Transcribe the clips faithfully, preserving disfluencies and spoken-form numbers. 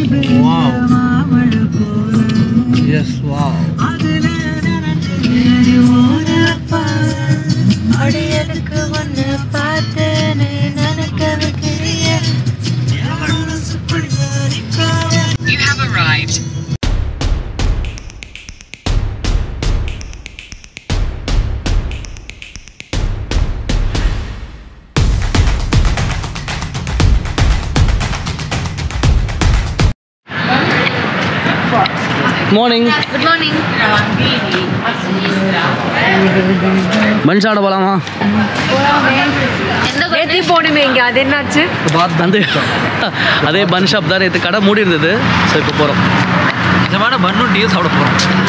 Wow. Yes, wow. You have arrived. Morning. Good morning. பன் சாப்பிட போலாமா? நேற்று போனமே இங்கே அது என்னாச்சு? பாத் வந்து அதே பன் ஷாப் தான் நேற்று கடை மூடி இருந்தது. ஸோ இப்போ போகிறோம். நிஜமான பன்னும் டீயும் சாப்பிட போகிறோம்.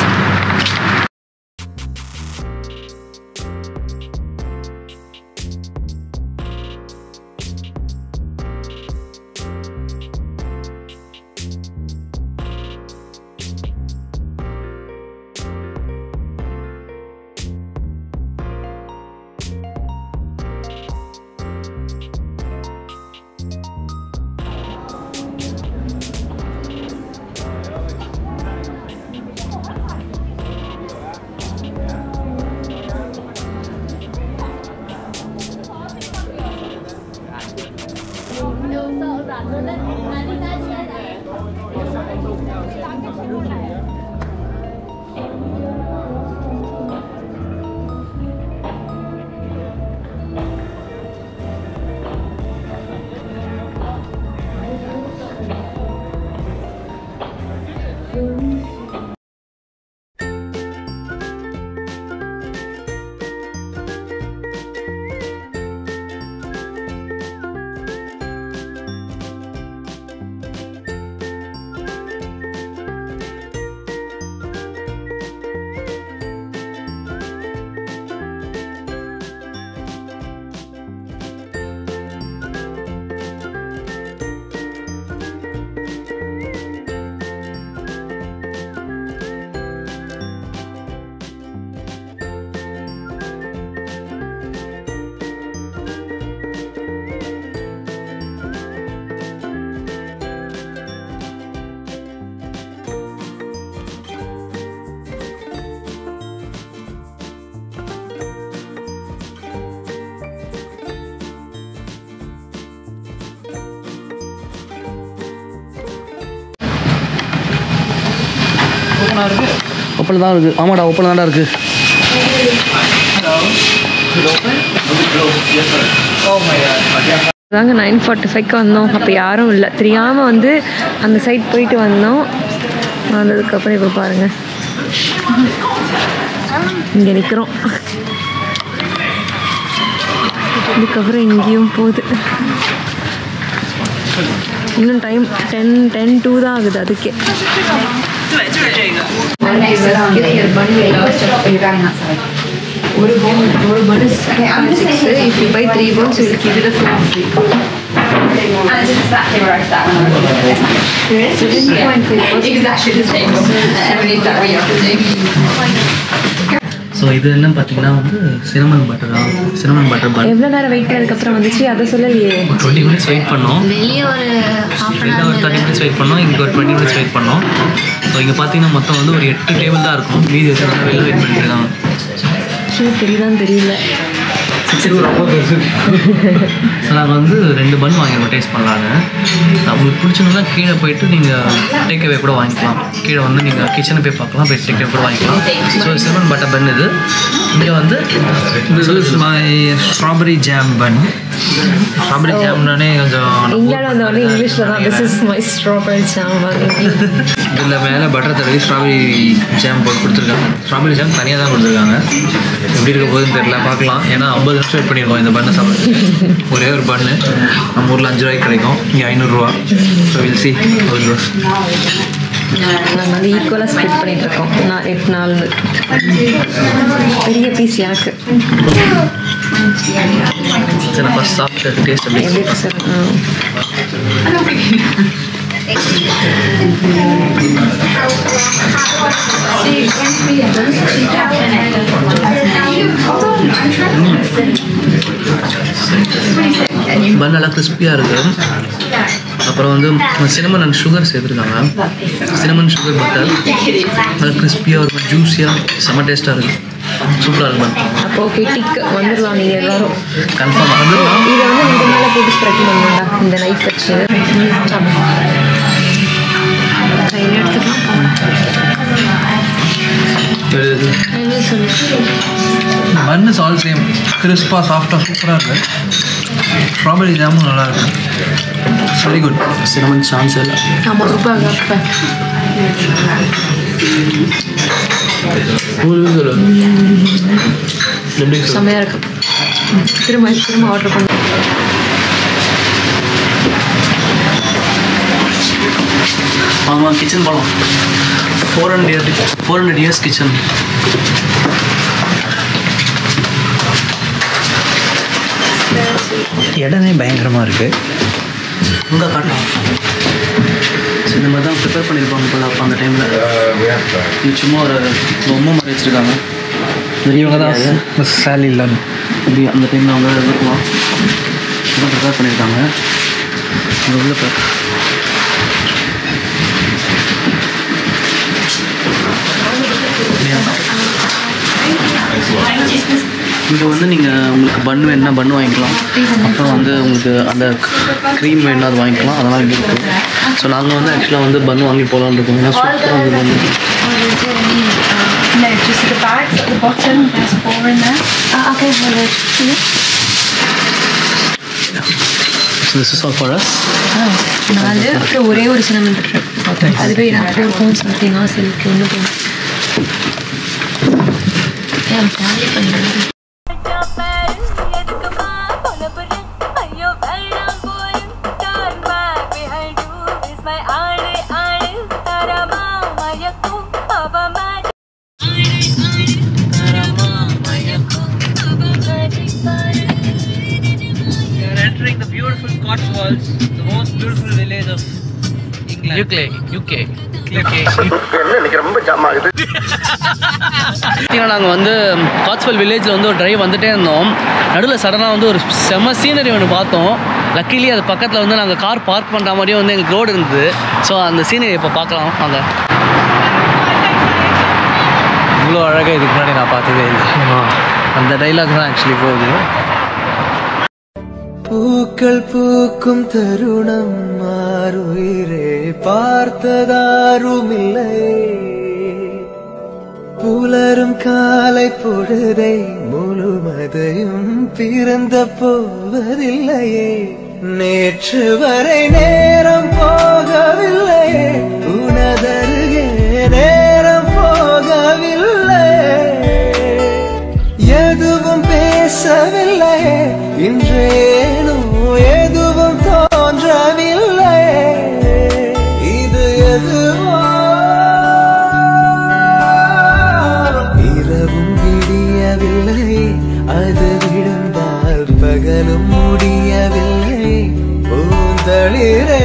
ஓப்பனில் தான் இருக்குது. ஆமாடா, ஓப்பனில் தான்டா இருக்குது. நாங்கள் நைன் ஃபார்ட்டி ஃபைவ்க்கு வந்தோம். அப்போ யாரும் இல்லை, தெரியாமல் வந்து அந்த சைட் போயிட்டு வந்தோம். வந்ததுக்கப்புறம் இப்போ பாருங்கள் இங்கே நிற்கிறோம். இதுக்கப்புறம் இங்கேயும் போகுது. இன்னும் டைம் டென் டென் டூ தான் ஆகுது. அதுக்கே ஒரு பவுன் ஒரு பவுன் six. If you buy three bowls, you will give it a free. And it's exactly where I sat when I was there. So this is point three. Exactly the same. Everybody's that way opposite. So இது என்னன்னு பார்த்தீங்கன்னா வந்து cinnamon butter தான். Cinnamon butter bun. எவ்வளோ நேரம் wait பண்ணதுக்கப்புறம் வந்துச்சு அதை சொல்லலையே. ஒரு டுவெண்ட்டி மினிட்ஸ் வெயிட் பண்ணோம். வெளியே ஒரு வெளியே ஒரு தேர்ட்டி மினிட்ஸ் வெயிட் பண்ணோம். இங்கே ஒரு டுவெண்ட்டி மினிட்ஸ் வெயிட் பண்ணோம். ஸோ இங்கே பார்த்தீங்கன்னா மொத்தம் வந்து ஒரு எட்டு டேபிள் தான் இருக்கும். மீதி வச்சு வெளியில் வெயிட் பண்ணிட்டு இருக்காங்க. தெரியுதான்னு தெரியல. ரொம்ப பெருசு. ஸோ நாங்கள் வந்து ரெண்டு பன் வாங்கிடுவோம் டேஸ்ட் பண்ணலான்னு. உங்களுக்கு பிடிச்சணுன்னா கீழே போயிட்டு நீங்கள் டேக்அவே கூட வாங்கிக்கலாம். கீழே வந்து நீங்கள் கிச்சனை போய் பார்க்கலாம், போய் டேக்அவே கூட வாங்கிக்கலாம். ஸோ சினமன் பட்டர் பன் இது. இங்கே வந்து this is my strawberry jam bun. Strawberry ஜாம்னாலே கொஞ்சம் இந்தியாவில் வந்தவொடனே இங்கிலீஷில் தான் this is my strawberry jam. இதில் மேலே பட்டர் தடவி ஸ்ட்ராபெரி ஜாம் போட்டு கொடுத்துருக்காங்க. ஸ்ட்ராபெரி ஜாம் தனியாக தான் கொடுத்துருக்காங்க. எப்படி இருக்க போகுதுன்னு தெரியல, பார்க்கலாம். ஏன்னா ஐம்பது நிமிஷம் வெயிட் பண்ணியிருக்கோம் இந்த பண்ணை சாப்பிட. ஒரே ஒரு பண்ணு நம்ம ஊரில் அஞ்சு ரூபாய்க்கு கிடைக்கும், இங்கே ஐநூறுரூவா. So will see how it goes. நாங்கள் வந்து ஈக்குவலாக ஸ்ப்ளிட் பண்ணிட்டு இருக்கோம். நான் எட்டு நாள் பெரிய பீஸ் எனக்கு. சரி, நான் ஃபஸ்ட் சாப்பிட்டு டேஸ்ட் எப்படி எப்படி சார்? பன் நல்லா கிறிஸ்பியாக இருக்குது. அப்புறம் வந்து சினமன் அண்ட் சுகர் சேர்த்துருக்காங்க. சினமன் சுகர் பட்டர் நல்லா கிறிஸ்பியாக இருக்கும், ஜூஸியாக செம்ம டேஸ்ட்டாக இருக்குது, சூப்பராக இருக்கும். அப்போ ஓகே டிக் வந்துடலாம் நீங்கள் எல்லாரும் கன்ஃபார்ம் வந்துடலாம். இதை வந்து இந்த மேலே போட்டு ஸ்ப்ரெட் பண்ணுவேன்டா இந்த நைஃப் வச்சு கையில் எடுத்துக்கலாம். பன் இஸ் ஆல் சேம், கிறிஸ்பாக சாஃப்டாக சூப்பராக இருக்குது. ஸ்ட்ராபெரி ஜாமும் நல்லா இருக்குது, வெரி குட். சினமன் சான்ஸ் இல்லை. ஆமாம் ரொம்ப செம்மையாக இருக்கும். திரும்ப திரும்ப ஆர்டர் பண்ண ஆமாம் கிச்சன் போகலாம். Four hundred four hundred years kitchen. இடமே பயங்கரமாக இருக்குது. இங்கே காட்டலாம். ஸோ இந்த மாதிரி தான் ப்ரிப்பேர் பண்ணியிருப்பாங்க போல அப்போ அந்த டைமில். இது சும்மா ஒரு பொம்மை மாதிரி வச்சுருக்காங்க. இவங்க தான் மிஸ் சாலி லன். இப்படி அந்த டைமில் அவங்க இருக்கலாம் இதெல்லாம் ப்ரிப்பேர் பண்ணியிருக்காங்க. இங்கே உள்ள இப்போ இங்கே வந்து நீங்கள் உங்களுக்கு பன் வேணுன்னா பன் வாங்கிக்கலாம். அப்புறம் வந்து உங்களுக்கு அந்த க்ரீம் வேணுன்னா அது வாங்கிக்கலாம். அதெல்லாம் இங்கே இருக்குது. ஸோ நாங்கள் வந்து ஆக்சுவலாக வந்து பன் வாங்கி போகலான்னு இருக்கோம். ஏன்னா சூப்பராக வந்து பன். No, just the bags at the bottom. There's four in there. Uh, okay, well, So this is all for us. நாலு அப்புறம் ஒரே ஒரு சினமன் பட்டர். அதுவே நான் ஃபோர் பவுண்ட்ஸ் சம்திங்காக சில்க்கு ஒன்று போகும். ஏன் ட்ராவல் பண்ணுறேன். The most beautiful village of England. U K. U K. நாங்கள் வந்து காட்ஸ்வெல் வில்லேஜில் வந்து ஒரு ட்ரைவ் வந்துட்டே இருந்தோம். நடுவில் சடனாக வந்து ஒரு செம சீனரி ஒன்று பார்த்தோம். லக்கிலி அது பக்கத்தில் வந்து நாங்கள் கார் பார்க் பண்ணுற மாதிரியும் வந்து எங்களுக்கு ரோடு இருந்தது. ஸோ அந்த சீனரி இப்போ பார்க்கலாம் வாங்க. இவ்வளோ அழகாக இதுக்கு முன்னாடி நான் பார்த்ததே இல்லை. அந்த டைலாக் தான் ஆக்சுவலி போகுது. பூக்கள் பூக்கும் தருணம் மாறுயிரே பார்த்ததாருமில்லை. புலரும் காலை பொழுதை முழுமதையும் பிறந்த போவதில்லையே. நேற்று வரை நேரம் போகவில்லையே, உனதருகே நேரம் போகவில்லை. எதுவும் பேசவில்லையே, இன்றேனோ எதுவும் தோன்றவில்லை. இது எதுவோ இரவும் விடியவில்லை, அது விழுந்தால் பகலும் முடியவில்லை. பூந்தளிரே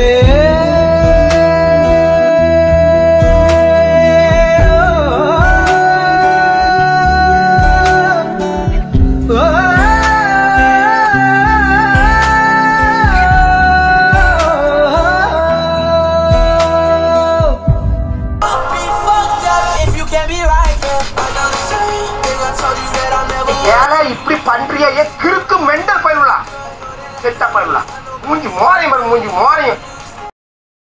இப்படி பண்றியா? கிறுக்கு மெண்டல் பயிலுலா, செத்த பயிலுலா, மூஞ்சி மோரையும் மூஞ்சி மோரையும்